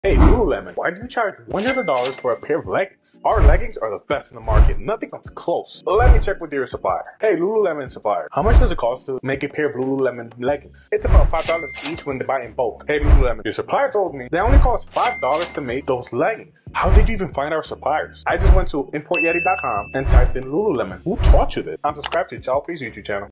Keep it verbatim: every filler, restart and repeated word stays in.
Hey Lululemon, why do you charge one hundred dollars for a pair of leggings? Our leggings are the best in the market. Nothing comes close. Let me check with your supplier. Hey Lululemon supplier, how much does it cost to make a pair of Lululemon leggings? It's about five dollars each when they buy in bulk. Hey Lululemon, your supplier told me they only cost five dollars to make those leggings. How did you even find our suppliers? I just went to import yeti dot com and typed in Lululemon. Who taught you this? I'm subscribed to Jalpi's YouTube channel.